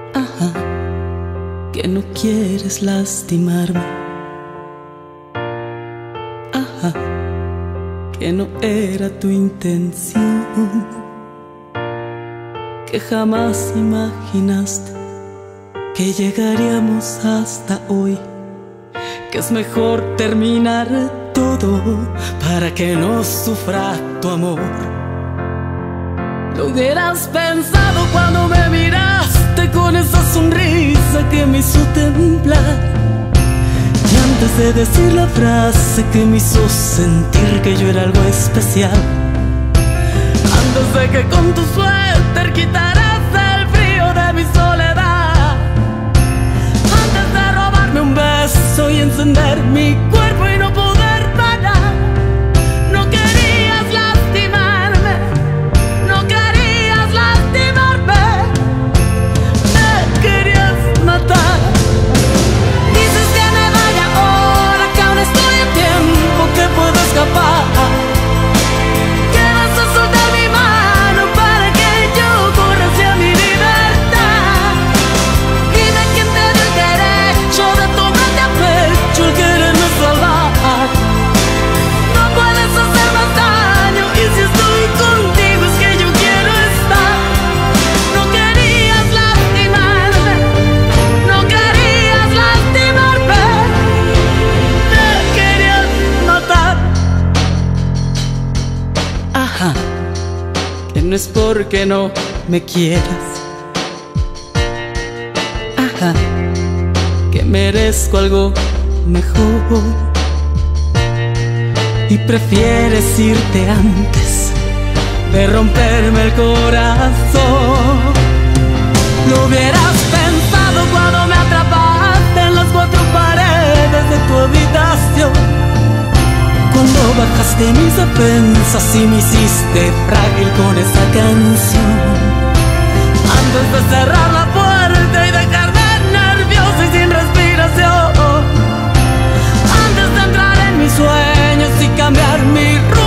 Ajá, que no quieres lastimarme. Ajá, que no era tu intención, que jamás imaginaste que llegaríamos hasta hoy, que es mejor terminar todo para que no sufra tu amor. Lo hubieras pensado cuando me miraste con esa sonrisa que me hizo temblar, y antes de decir la frase que me hizo sentir que yo era algo especial, antes de que con tu suéter quitaras el frío de mi soledad, antes de robarme un beso y encender mi cuerpo y no poder parar. No querías lastimarme, no querías lastimarme, me querías matar. Dices que me vaya ahora, que aún estoy a tiempo, que puedo escapar, que vas a soltar mi mano para que yo corra hacia mi libertad. Dime quién te da el derecho de tomarte a pecho el quererme salvar. No puedes hacer más daño, y si estoy contigo es que yo quiero estar. No querías lastimarme, no querías lastimarme, me querías matar. Ajá, que no es porque no me quieras. Ajá, que merezco algo mejor y prefieres irte antes de romperme el corazón. Lo hubieras pensado cuando me atrapaste en las cuatro paredes de tu habitación, cuando bajaste mis defensas y me hiciste frágil con esa canción, antes de cerrar la puerta y dejarme nerviosa y sin respiración, antes de entrar en mis sueños y cambiar mi rumbo.